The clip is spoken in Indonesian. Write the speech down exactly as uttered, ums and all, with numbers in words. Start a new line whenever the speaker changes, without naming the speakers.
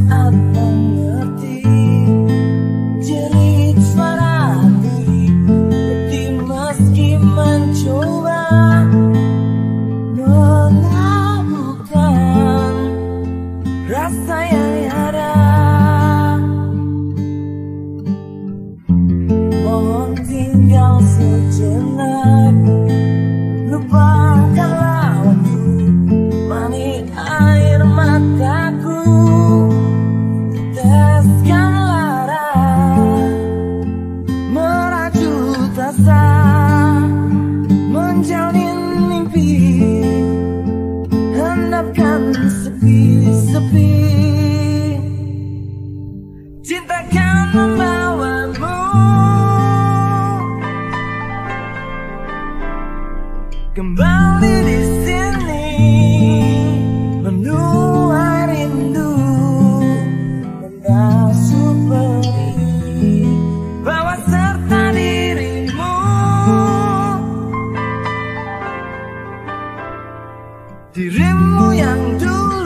saat mengerti jerit suara hati, letih meski mencoba menaklukkan rasa yang ada. Mohon tinggal sejenak, lupakanlah waktu, mani air mataku, teteskan lara, merajut asa, menjalin mimpi, hendapkan sepi-sepi. Cinta kan membawamu kembali di sini, menuai rindu, membasuh perih, bawa serta dirimu, dirimu yang dulu